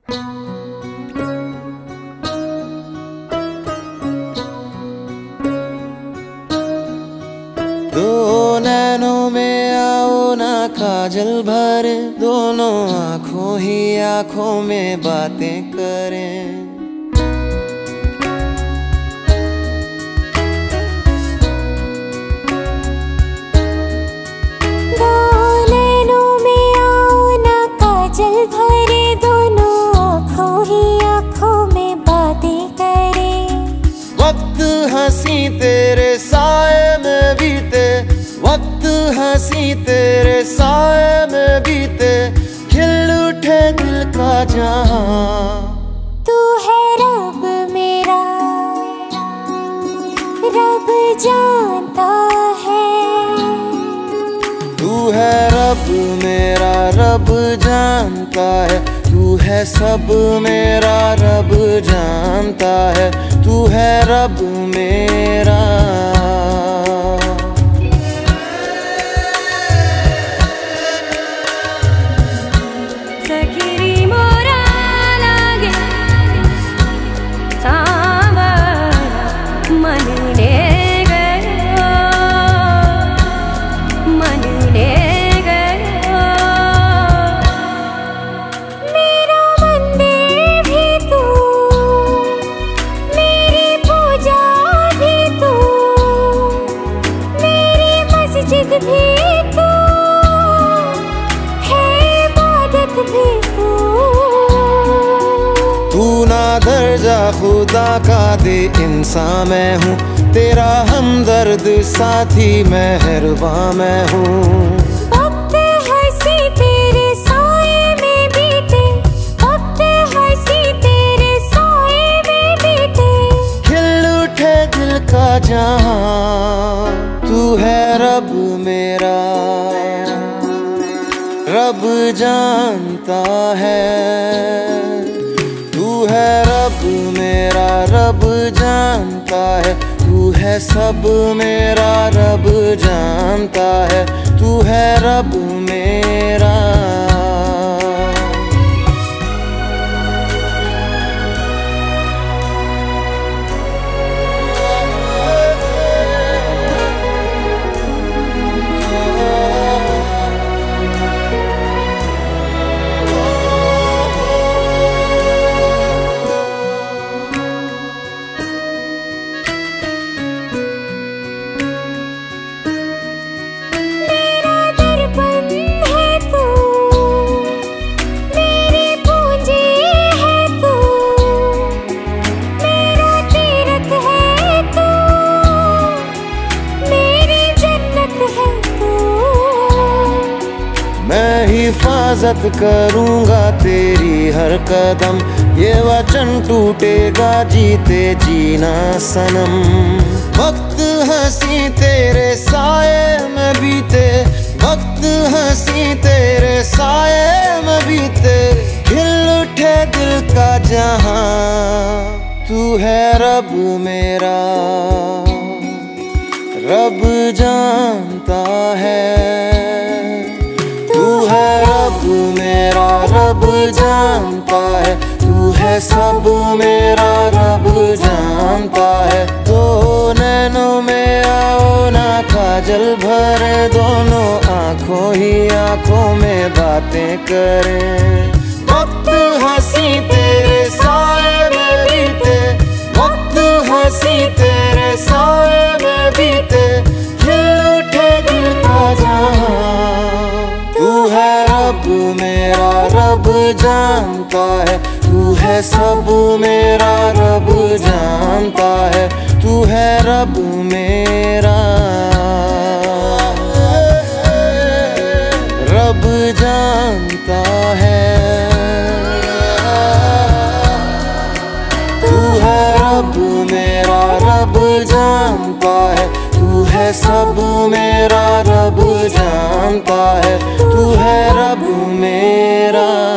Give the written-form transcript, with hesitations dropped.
दो नैनों में आओ ना काजल भरे, दोनों आँखों ही आँखों में बातें करें। दो नैनों में आओ ना काजल भरे, दोनों आँखों ही आँखों में बातें करें। वक्त हंसी तेरे साए में बीते, वक्त हंसी तेरे साए में बीते, खिल उठे दिल का जहां। तू है रब मेरा, रब जानता है। तू है रब मेरा, रब जानता है। तू है सब मेरा, रब जानता है। तू है रब मेरा। तू ना दर्जा खुदा का दे इंसान मैं हूँ, तेरा हमदर्द साथी मेहरबान मैं हूँ। वक्त हंसी तेरे साए में बीते, वक्त हंसी तेरे साए में बीते, खिल उठे दिल का जहां। तू है रब मेरा, रब जानता है। तू है रब मेरा, रब जानता है। तू है सब मेरा, रब जानता है। तू है रब मेरा। मैं हिफाजत करूँगा तेरी हर कदम, ये वचन टूटेगा जीते जीना सनम। वक्त हंसी तेरे साए में बीते, वक्त हंसी तेरे साए में बीते, खिल उठे दिल का जहां। तू है रब मेरा, रब जानता है। तू है रब मेरा, रब जानता है। तू है सब मेरा, रब जानता है। दो नैनों में आओ ना काजल भरे, दोनों आँखों ही आँखों में बातें करें। वक्त हंसी तेरे साए में बीते, वक्त हंसी तेरे साए में बीते, खिल उठे दिल का जहां। तू है रब मेरा, रब जानता है। तू है सब मेरा, रब जानता है। तू है रब मेरा, रब जानता है। तू है रब मेरा, रब जानता है। तू है सब मेरा, रब जानता है। तू है रब मेरा।